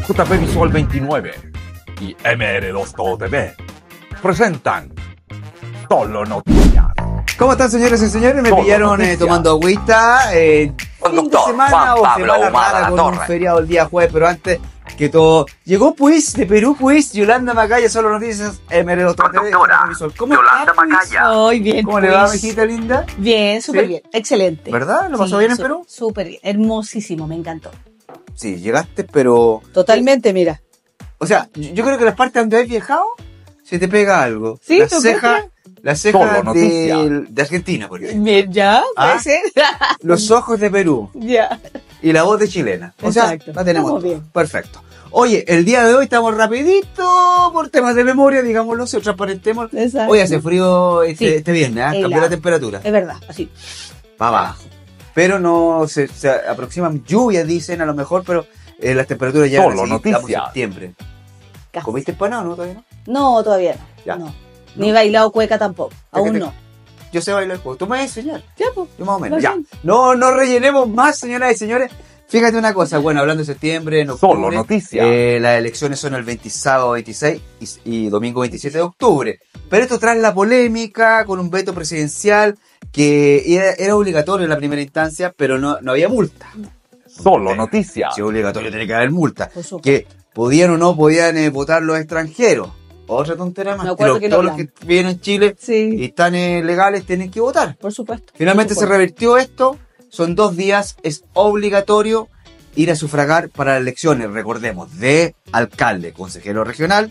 JP Visual 29 y MR2 Todo TV presentan Solo Noticias. ¿Cómo están, señores y señores? Me Solo pillaron noticias. tomando agüita. Fin de Conductor semana Juan o Pablo semana Humada rara La con Torre. un feriado el día jueves, pero antes que todo, llegó pues de Perú, pues Yolanda Macaya, Solo Noticias, MR2 TV. Conductora, ¿Cómo Yolanda está, pues? Macaya. Ay, bien. ¿Cómo le va, pues. mijita linda? Bien, súper ¿Sí? bien. Excelente. ¿Verdad? ¿Lo pasó Sí, bien en Perú? Súper bien. Hermosísimo, me encantó. Sí, llegaste, pero... Totalmente, mira. O sea, yo creo que las partes donde has viajado, se te pega algo. ¿Sí? La ¿Tú ceja Solo noticias. de Argentina, por ejemplo. Ya, puede Ah. ser. Los ojos de Perú. Ya. Y la voz de chilena. O sea, Exacto. la tenemos. Estamos bien. Perfecto. Oye, el día de hoy estamos rapidito por temas de memoria, digámoslo, si transparentemos. Exacto. Hoy hace frío este, Sí. este viernes, ¿eh? Cambió Helado. la temperatura. Es verdad, así. Va abajo. Pero no se aproximan lluvias, dicen a lo mejor, pero las temperaturas ya Solo así, estamos en noticias. septiembre. Casi. ¿Comiste empanado no? ¿Todavía no? No, todavía no. Ya. No. Ni bailado cueca tampoco. Aún te- no. Yo sé bailar el juego. Tú me vas a enseñar. Ya, pues. Yo más o menos. Muy Ya. bien. No rellenemos más, señoras y señores. Fíjate una cosa, bueno, hablando de septiembre, en octubre, Solo noticias. las elecciones son el sábado 26 y domingo 27 de octubre. Pero esto tras la polémica con un veto presidencial que era obligatorio en la primera instancia, pero no había multa. Solo Noticias. Si es obligatorio, tiene que haber multa. Por supuesto. Que podían o no podían votar los extranjeros. Otra tontera más. Me acuerdo que lo Todos los que hablamos. vienen en Chile y Sí, están legales tienen que votar. por supuesto. Finalmente Por se supuesto. revirtió esto, son 2 días, es obligatorio ir a sufragar para las elecciones, recordemos, de alcalde, consejero regional,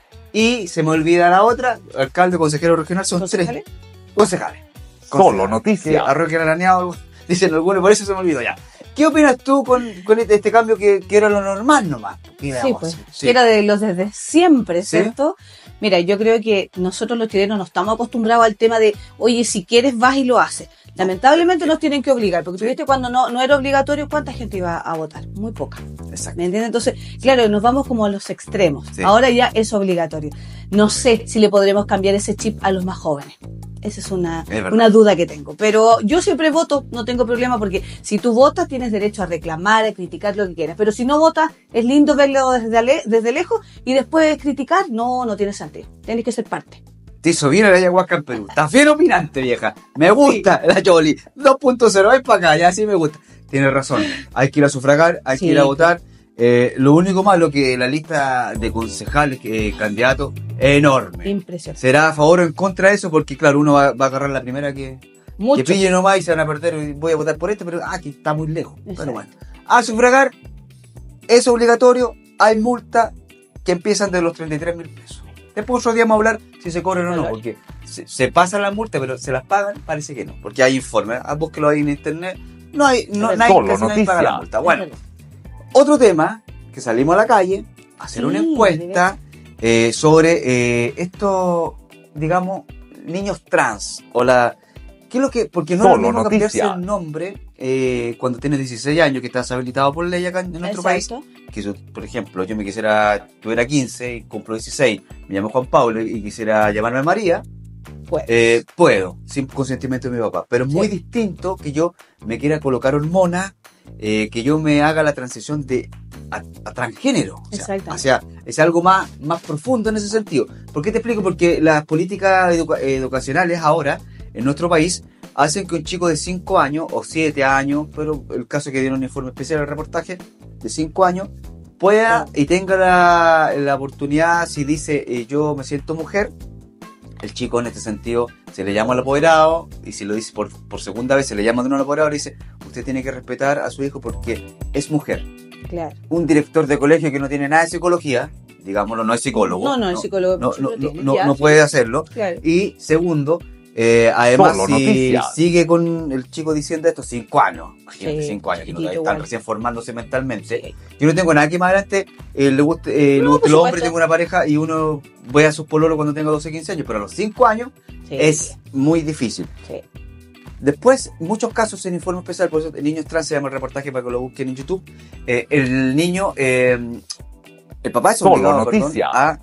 y se me olvida la otra, alcalde, consejero regional, son ¿Concejales? 3 concejales. Solo Noticias. Arroyo que era arañado, dicen algunos, por eso se me olvidó ya. ¿Qué opinas tú con este cambio que era lo normal nomás? ¿Qué le Sí, vamos a pues. hacer? Que era de los desde siempre, Sí. ¿cierto? Mira, yo creo que nosotros los chilenos no estamos acostumbrados al tema de, oye, si quieres vas y lo haces. Lamentablemente nos tienen que obligar, porque tú viste cuando no era obligatorio, ¿cuánta gente iba a votar? Muy poca. Exacto. ¿Me entiendes? Entonces, claro, nos vamos como a los extremos. Sí. Ahora ya es obligatorio. No sé si le podremos cambiar ese chip a los más jóvenes. Esa es verdad. una duda que tengo. Pero yo siempre voto, no tengo problema, porque si tú votas tienes derecho a reclamar, a criticar lo que quieras. Pero si no votas, es lindo verlo desde lejos y después criticar. No tiene sentido. Tienes que ser parte. Te hizo bien el ayahuasca en Perú. Estás bien opinante, vieja. Me gusta la Choli. 2.0, ven para acá, ya sí me gusta. Tienes razón. Hay que ir a sufragar, hay que Sí. ir a votar. Lo único malo que la lista de concejales, candidatos, es enorme. Impresionante. ¿Será a favor o en contra de eso? Porque, claro, uno va a agarrar la primera que Mucho. pille nomás y se van a perder. Y voy a votar por este, pero que está muy lejos. Exacto. Pero bueno. A sufragar es obligatorio. Hay multa que empiezan de los 33.000 pesos. Después otro día vamos a hablar si se cobran o no, porque se pasan las multas, pero se las pagan, parece que no. Porque hay informes, búsquelo ahí en internet. Nadie Solo paga la noticias. multa. Bueno, otro tema, que salimos a la calle a hacer una Sí, encuesta sobre estos, digamos, niños trans. ¿Qué es lo que? Porque no es lo Solo mismo cambiarse noticias. el nombre cuando tienes 16 años, que estás habilitado por ley acá en nuestro país. Exacto. Que si, por ejemplo, yo me tuviera 15 y cumplo 16, me llamo Juan Pablo y quisiera llamarme María, Pues. puedo, sin consentimiento de mi papá. Pero es muy Sí. distinto que yo me quiera colocar hormonas, que yo me haga la transición a transgénero. O sea, Exactamente. es algo más profundo en ese sentido. ¿Por qué te explico? Porque las políticas educacionales ahora en nuestro país hacen que un chico de 5 años o 7 años, pero el caso que dieron un informe especial del reportaje, de 5 años, pueda y tenga la oportunidad, si dice yo me siento mujer, el chico en este sentido se le llama al apoderado, y si lo dice por segunda vez se le llama de nuevo al apoderado y dice, usted tiene que respetar a su hijo porque es mujer. Claro. Un director de colegio que no tiene nada de psicología, digámoslo, no es psicólogo. No, el psicólogo No, lo tiene, no ya. puede hacerlo. Claro. Y segundo, además, Solo si noticias. sigue con el chico diciendo esto 5 años, imagínate, Sí, 5 años, que no chiquito están igual. recién formándose mentalmente. Sí. Yo no tengo nada que más adelante le guste No, el por hombre, supuesto. tengo una pareja y uno voy a sus pololos cuando tenga 12, 15 años, pero a los 5 años Sí. es muy difícil. Sí. Después, muchos casos en informe especial, por eso el niño trans se llama el reportaje para que lo busquen en YouTube. El niño, el papá es Solo obligado, perdón, noticia. a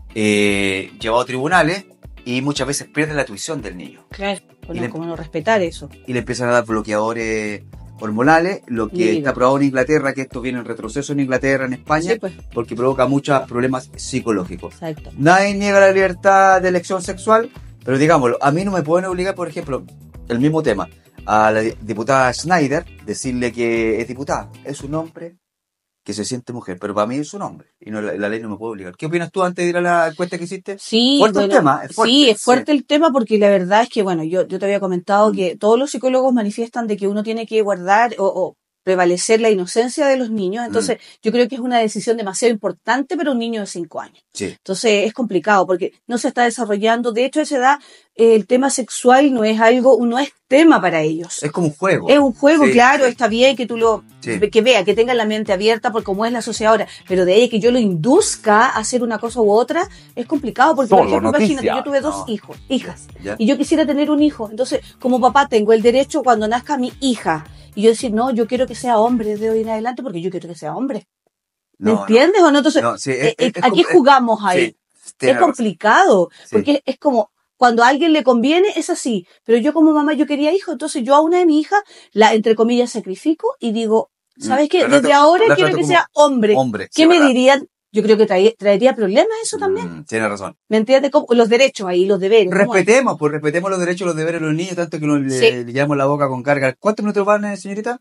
llevado a tribunales y muchas veces pierde la tuición del niño. Claro. Y le- Como no respetar eso. Y le empiezan a dar bloqueadores hormonales, lo que Mira. está probado en Inglaterra, que esto viene en retroceso en Inglaterra, en España, Sí, pues. porque provoca muchos problemas psicológicos. Exacto. Nadie niega la libertad de elección sexual, pero digámoslo, a mí no me pueden obligar, por ejemplo, el mismo tema, a la diputada Schneider, decirle que es diputada, es un hombre que se siente mujer, pero para mí es un hombre, y no, la ley no me puede obligar. ¿Qué opinas tú antes de ir a la encuesta que hiciste? Sí, Fuerte el bueno, tema, es fuerte, sí, es fuerte sí. el tema porque la verdad es que, bueno, yo te había comentado que todos los psicólogos manifiestan de que uno tiene que guardar o prevalecer la inocencia de los niños. Entonces, yo creo que es una decisión demasiado importante para un niño de 5 años. Sí. Entonces, es complicado porque no se está desarrollando. De hecho, a esa edad, el tema sexual no es tema para ellos. Es como un juego. Es un juego, Sí, claro, sí. está bien que tú Sí. que vea, que tenga la mente abierta por cómo es la sociedad ahora, pero de ahí que yo lo induzca a hacer una cosa u otra, es complicado, porque, por Solo ejemplo, imagínate, noticias. yo tuve 2 No. hijas, Ya. y yo quisiera tener un hijo, entonces, como papá, tengo el derecho cuando nazca mi hija, y yo decir, no, yo quiero que sea hombre de hoy en adelante, porque yo quiero que sea hombre. ¿Me No, entiendes o no? Entonces, no, sí, ¿a qué jugamos ahí? Sí, tiene Es razón. complicado, Sí. porque es como, cuando a alguien le conviene, es así. Pero yo como mamá, yo quería hijo, entonces yo a una de mis hijas, la, entre comillas, sacrifico y digo, ¿sabes qué? La trato- Desde ahora la quiero trato que como sea hombre. Hombre. ¿Qué sí, me ¿verdad? dirían? Yo creo que traería problemas eso también. Tiene razón. ¿Me entiendes? Como los derechos ahí, los deberes. ¿cómo es? Respetemos los derechos y los deberes de los niños, tanto que no Sí. le llevamos la boca con carga. ¿Cuántos minutos van, señorita?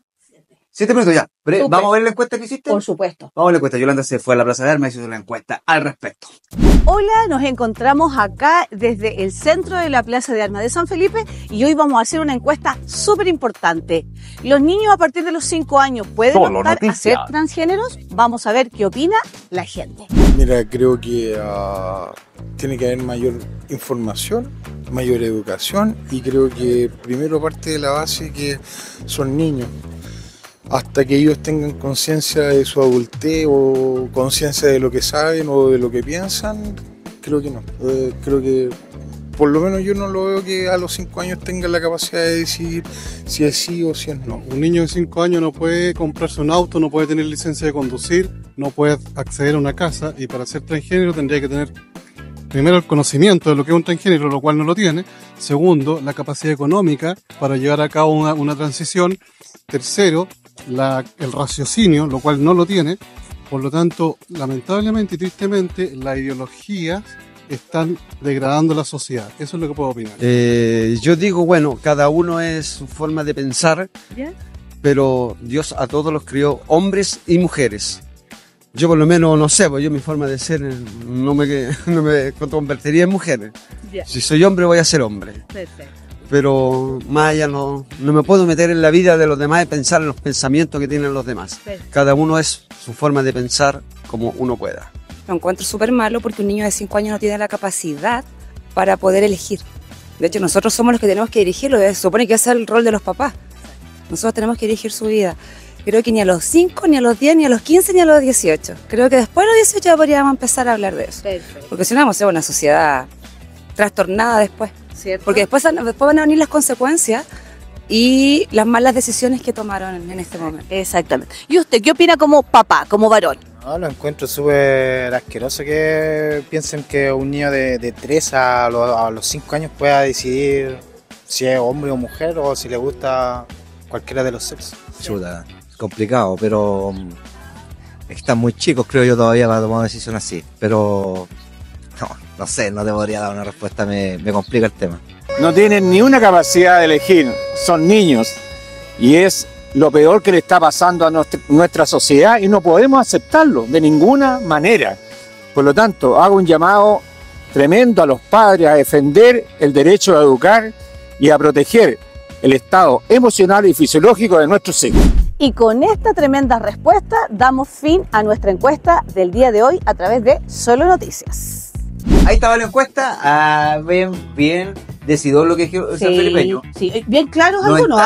7 minutos ya. Súper. ¿Vamos a ver la encuesta que hiciste? Por supuesto. Vamos a ver la encuesta. Yolanda se fue a la Plaza de Armas y hizo la encuesta al respecto. Hola, nos encontramos acá desde el centro de la Plaza de Armas de San Felipe y hoy vamos a hacer una encuesta súper importante. ¿Los niños a partir de los 5 años pueden Solo optar a noticias. ser transgéneros? Vamos a ver qué opina la gente. Mira, creo que tiene que haber mayor información, mayor educación y creo que primero parte de la base que son niños. Hasta que ellos tengan conciencia de su adultez o conciencia de lo que saben o de lo que piensan, creo que no. Creo que por lo menos yo no lo veo que a los 5 años tengan la capacidad de decidir si es sí o si es no. Un niño de 5 años no puede comprarse un auto, no puede tener licencia de conducir, no puede acceder a una casa y para ser transgénero tendría que tener primero el conocimiento de lo que es un transgénero, lo cual no lo tiene. Segundo, la capacidad económica para llevar a cabo una transición. Tercero, el raciocinio, lo cual no lo tiene. Por lo tanto, lamentablemente y tristemente, las ideologías están degradando la sociedad. Eso es lo que puedo opinar. Yo digo, bueno, cada uno es su forma de pensar, ¿Ya? pero Dios a todos los crió hombres y mujeres. Yo por lo menos no sé, pues yo mi forma de ser no me convertiría en mujer. Ya. Si soy hombre voy a ser hombre. Perfecto. Pero más allá no me puedo meter en la vida de los demás y pensar en los pensamientos que tienen los demás. Perfecto. Cada uno es su forma de pensar como uno pueda. Lo encuentro súper malo porque un niño de 5 años no tiene la capacidad para poder elegir. De hecho, nosotros somos los que tenemos que dirigirlo. Se supone que ese es el rol de los papás. Nosotros tenemos que dirigir su vida. Creo que ni a los 5, ni a los 10, ni a los 15, ni a los 18. Creo que después de los 18 ya podríamos empezar a hablar de eso. Perfecto. Porque si no vamos a ser una sociedad trastornada después. ¿Cierto? Porque después van a venir las consecuencias y las malas decisiones que tomaron en este momento. Exactamente. ¿Y usted qué opina como papá, como varón? No, lo encuentro súper asqueroso que piensen que un niño de 3 a los 5 años pueda decidir si es hombre o mujer o si le gusta cualquiera de los sexos. Chuta, complicado, pero están muy chicos, creo yo, todavía para tomar una decisión así. Pero no sé, no te podría dar una respuesta, me complica el tema. No tienen ni una capacidad de elegir, son niños y es lo peor que le está pasando a nuestra sociedad y no podemos aceptarlo de ninguna manera. Por lo tanto, hago un llamado tremendo a los padres a defender el derecho a educar y a proteger el estado emocional y fisiológico de nuestros hijos. Y con esta tremenda respuesta damos fin a nuestra encuesta del día de hoy a través de Solo Noticias. Ahí estaba la encuesta. Bien decidió lo que dijo el sanfelipeño. Sí, bien claros algunos.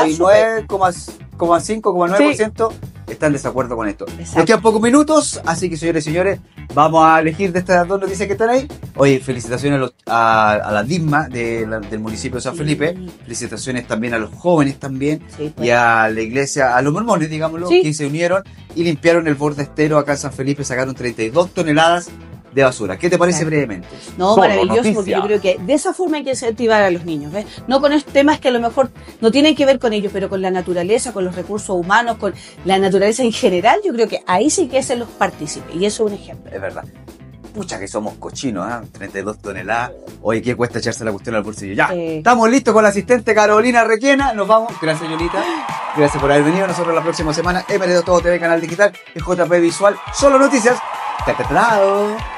99,5,9% están en desacuerdo con esto. Exacto. Nos quedan pocos minutos, así que señores y señores, vamos a elegir de estas 2 noticias que están ahí. Oye, felicitaciones a la DISMA del municipio de San Felipe. Felicitaciones también a los jóvenes también. Sí, pues. Y a la iglesia, a los mormones, digámoslo, Sí. que se unieron y limpiaron el borde estero acá en San Felipe, sacaron 32 toneladas de basura. ¿Qué te parece brevemente? No, Solo maravilloso, porque noticia. yo creo que de esa forma hay que incentivar a los niños, ¿ves? No con estos temas que a lo mejor no tienen que ver con ellos, pero con la naturaleza, con los recursos humanos, con la naturaleza en general, yo creo que ahí sí que hacen los partícipes, y eso es un ejemplo. Es verdad. Pucha que somos cochinos, ¿ah? 32 toneladas. Oye, ¿qué cuesta echarse la cuestión al bolsillo? Ya, estamos listos con la asistente Carolina Requena. Nos vamos. Gracias, Yolita. Gracias por haber venido. Nosotros la próxima semana, MR2 Todo TV, Canal Digital, JP Visual, Solo Noticias. ¡Chao!